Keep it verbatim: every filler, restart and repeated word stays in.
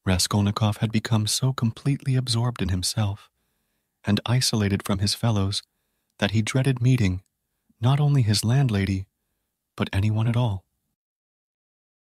Raskolnikov had become so completely absorbed in himself and isolated from his fellows that he dreaded meeting not only his landlady, but anyone at all.